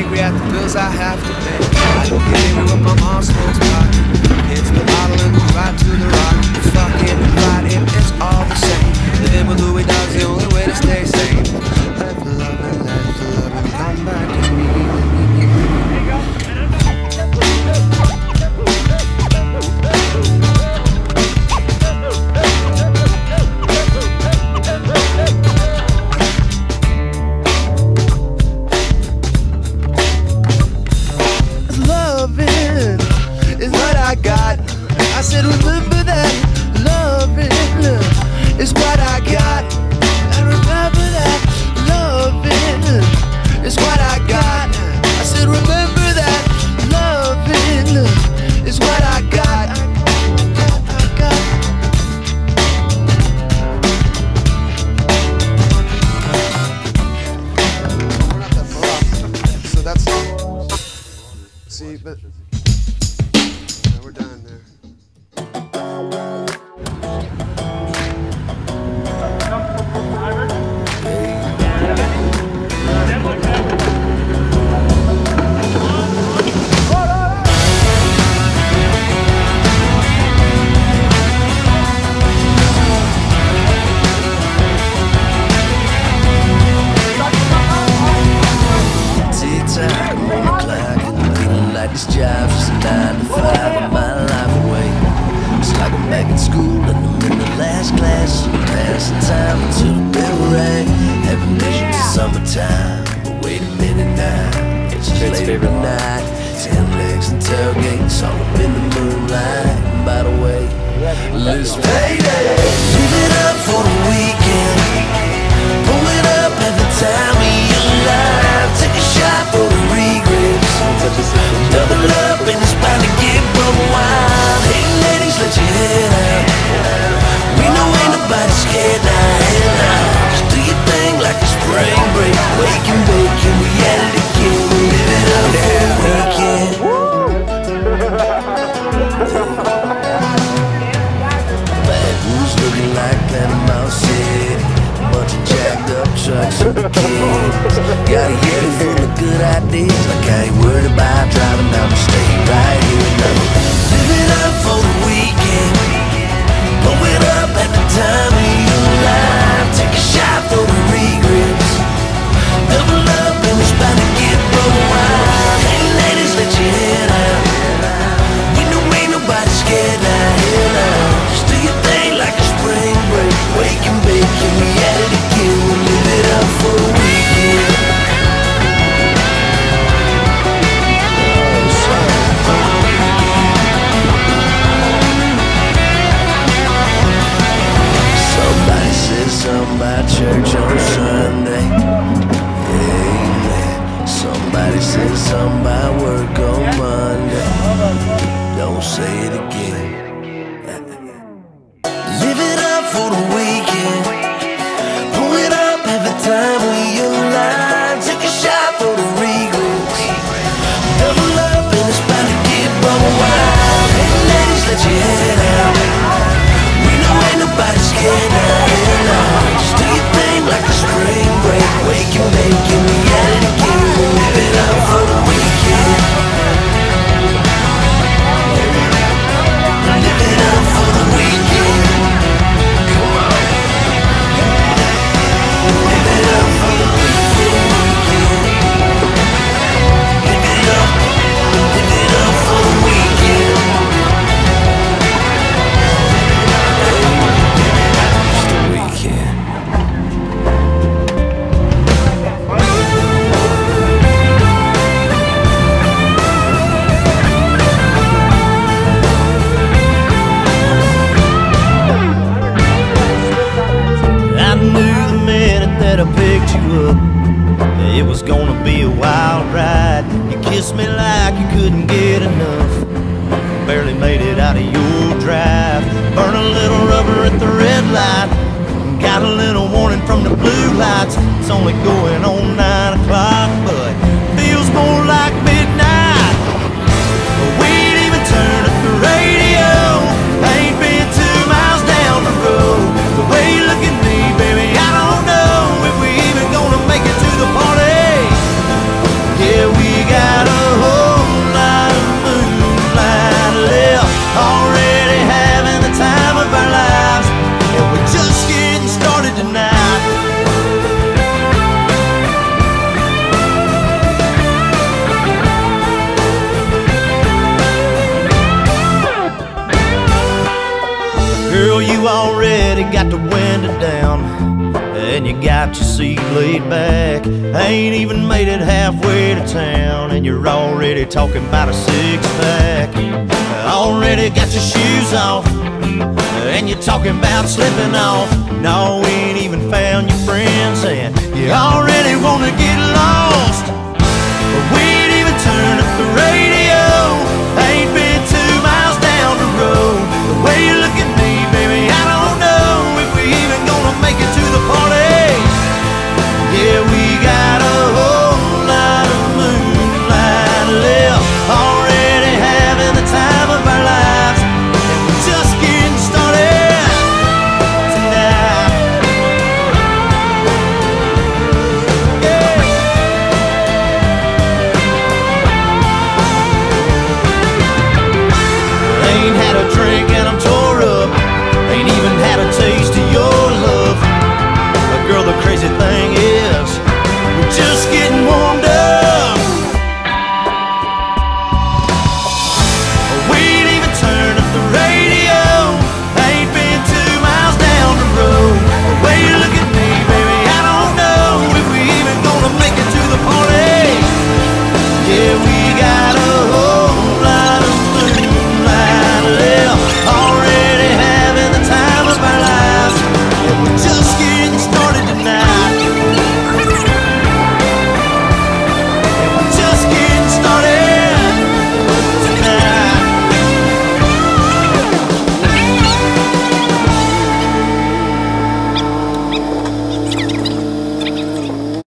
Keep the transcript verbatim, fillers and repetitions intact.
angry at the bills I have to pay. I don't get angry when my mom smokes pot. Hits the bottle and goes right to the rock. You fuck him and fight him, it's all the same. Living with Louis Dog's the only way to stay sane. Let the love and let the love and come back to me. I said remember that loving is what I got. I remember that loving is what I got. I said remember that loving is what I got. I got. We're not that far off. So that's see, but yeah, we're done there. This job's just a nine to five, I'm my life away. It's like I'm back in school and I'm in the last class. Passing time until the bell rang. Having visions of summertime, but wait a minute now. It's just late every night. Ten legs and tailgates all up in the moonlight. And by the way, let's payday. Leave it up for the weekend. Pull it up every time we alive. Take a shot for the regrets. Double up and it's bound to get broke wild. Hey ladies, let your head out. We know ain't nobody scared now. Hell now, just do your thing like a spring break. Wake and bake and we at it again. We live it up for a weekend. Bad news looking like Panama City. Bunch of jacked up trucks and kids. Got a year full of good ideas. Like I ain't worried about driving down the state right here now. Live it up for the weekend. Blow it up at the time of your life. Take a shot for the regrets. Double up and it's bound to get broke wild. Hey ladies, let your head out. We know ain't nobody scared now. Hell now, just do your thing like a spring break. Wake and bake and we at it again. We live it up for a weekend. Somebody said something about church on Sunday. Amen. Somebody said something about work on Monday. Don't say it again. Live it up for the weekend. Pull it up every time we alive. Take a shot for the regrets. Double up and it's bound to get broke wild. Hey ladies, let your head out. We know ain't nobody scared now. Hell no, just do your thing like a spring break. Wake and bake and we at it again. We live it up for the weekend. Live it up for the weekend. Come on. Live it up for the weekend. Live it up. Live it up for the weekend. It's the weekend. I knew the minute that I picked you up, it was gonna be a wild ride. You kissed me like you couldn't get enough. Barely made it out of your drive. Burn a little rubber at the red light. Got a little warning from the blue lights. It's only going on nine o'clock, but feels more like midnight. We ain't even turned up the radio. I ain't been two miles down the road. The way you look at me, baby, I don't know if we even gonna make it to the party. Yeah, we already got the window down, and you got your seat laid back. Ain't even made it halfway to town, and you're already talking about a six-pack. Already got your shoes off, and you're talking about slipping off. No, we ain't even found your friends, and you already wanna get lost.